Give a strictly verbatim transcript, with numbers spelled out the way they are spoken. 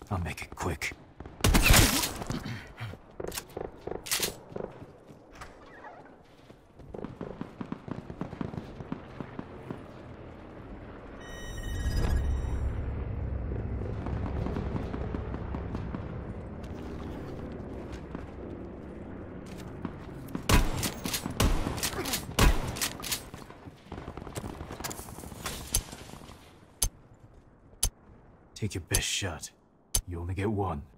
I'll make it quick. Take your best shot. You only get one.